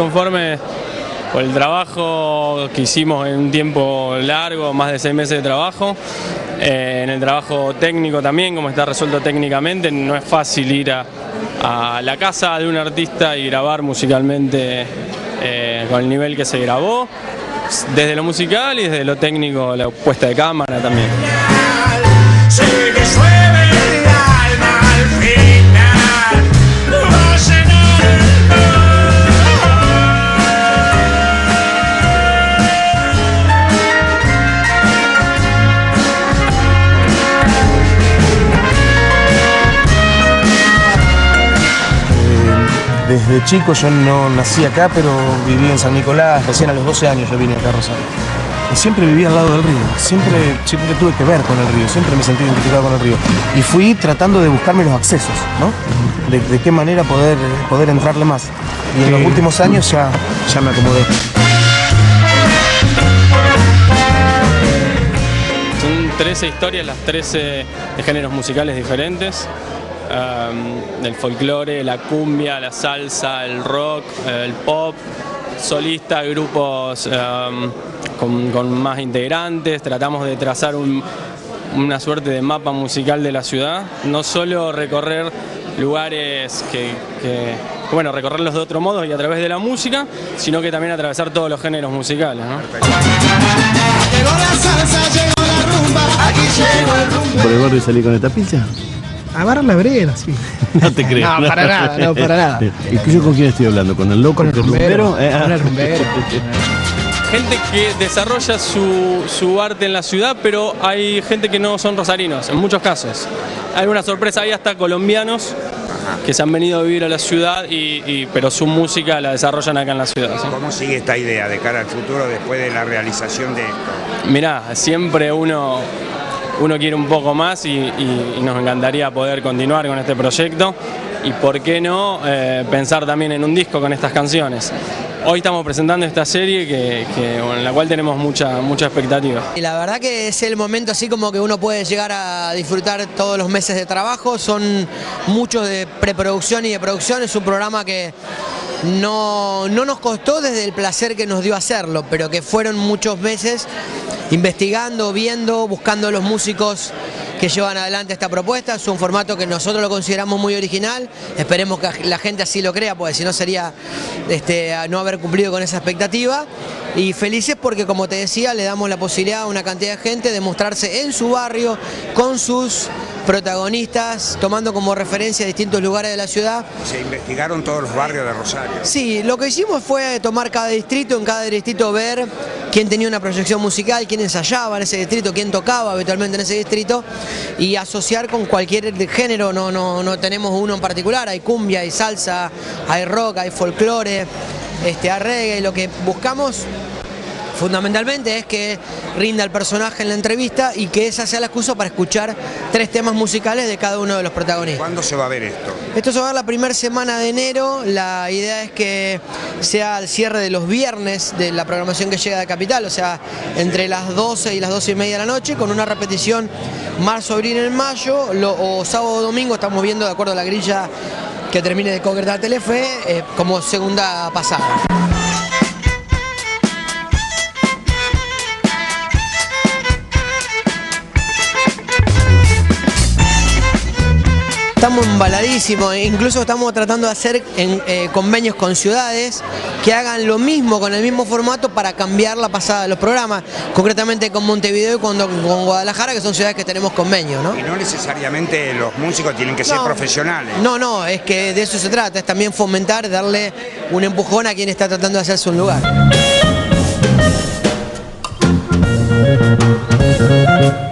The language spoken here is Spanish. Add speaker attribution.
Speaker 1: conformes por el trabajo que hicimos en un tiempo largo, más de 6 meses de trabajo. En el trabajo técnico también, como está resuelto técnicamente, no es fácil ir a la casa de un artista y grabar musicalmente con el nivel que se grabó, desde lo musical y desde lo técnico, la puesta de cámara también.
Speaker 2: Desde chico yo no nací acá, pero viví en San Nicolás. Recién a los 12 años yo vine acá a Rosario. Y siempre viví al lado del río, siempre tuve que ver con el río, siempre me sentí identificado con el río. Y fui tratando de buscarme los accesos, ¿no? De qué manera poder entrarle más. Y en los últimos años ya me acomodé.
Speaker 1: Son 13 historias, las 13 de géneros musicales diferentes. Del folclore, la cumbia, la salsa, el rock, el pop, solistas, grupos con más integrantes. Tratamos de trazar una suerte de mapa musical de la ciudad, no solo recorrer lugares bueno, recorrerlos de otro modo y a través de la música, sino que también atravesar todos los géneros musicales, ¿no?
Speaker 3: Llegó la salsa, llegó la rumba, aquí llegó el rumbo.
Speaker 4: ¿Por el barrio salí con esta pincha?
Speaker 5: A barra la vereda, sí.
Speaker 4: No te creo.
Speaker 5: No, para nada, no, para nada.
Speaker 4: ¿Y yo con quién estoy hablando? ¿Con el loco?
Speaker 5: Con el rumbero. Con el rumbero.
Speaker 1: Gente que desarrolla su arte en la ciudad, pero hay gente que no son rosarinos, en muchos casos. Hay una sorpresa, hay hasta colombianos que se han venido a vivir a la ciudad, pero su música la desarrollan acá en la ciudad, ¿sí?
Speaker 6: ¿Cómo sigue esta idea de cara al futuro después de la realización de esto?
Speaker 1: Mirá, siempre uno quiere un poco más y nos encantaría poder continuar con este proyecto y por qué no pensar también en un disco con estas canciones. Hoy estamos presentando esta serie en la cual tenemos mucha expectativa.
Speaker 7: Y la verdad que es el momento así como que uno puede llegar a disfrutar todos los meses de trabajo, son muchos de preproducción y de producción, es un programa que no nos costó desde el placer que nos dio hacerlo, pero que fueron muchos meses investigando, viendo, buscando los músicos que llevan adelante esta propuesta. Es un formato que nosotros lo consideramos muy original, esperemos que la gente así lo crea, porque si no sería no haber cumplido con esa expectativa. Y felices porque, como te decía, le damos la posibilidad a una cantidad de gente de mostrarse en su barrio, con sus protagonistas, tomando como referencia distintos lugares de la ciudad.
Speaker 6: ¿Se investigaron todos los barrios de Rosario?
Speaker 7: Sí, lo que hicimos fue tomar cada distrito, en cada distrito ver quién tenía una proyección musical, quién ensayaba en ese distrito, quién tocaba habitualmente en ese distrito y asociar con cualquier género, no tenemos uno en particular, hay cumbia, hay salsa, hay rock, hay folclore, hay reggae, y lo que buscamos fundamentalmente es que rinda el personaje en la entrevista y que esa sea la excusa para escuchar 3 temas musicales de cada uno de los protagonistas.
Speaker 6: ¿Cuándo se va a ver esto?
Speaker 7: Esto se va a ver la primera semana de enero, la idea es que sea el cierre de los viernes de la programación que llega de Capital, o sea, entre las 12 y las 12:30 de la noche, con una repetición marzo-abril en mayo, o sábado o domingo, estamos viendo de acuerdo a la grilla que termine de concretar Telefe, como segunda pasada. Estamos embaladísimos, incluso estamos tratando de hacer convenios con ciudades que hagan lo mismo, con el mismo formato, para cambiar la pasada de los programas, concretamente con Montevideo y con Guadalajara, que son ciudades que tenemos convenios, ¿no?
Speaker 6: Y no necesariamente los músicos tienen que ser profesionales.
Speaker 7: No, es que de eso se trata, es también fomentar, darle un empujón a quien está tratando de hacerse un lugar.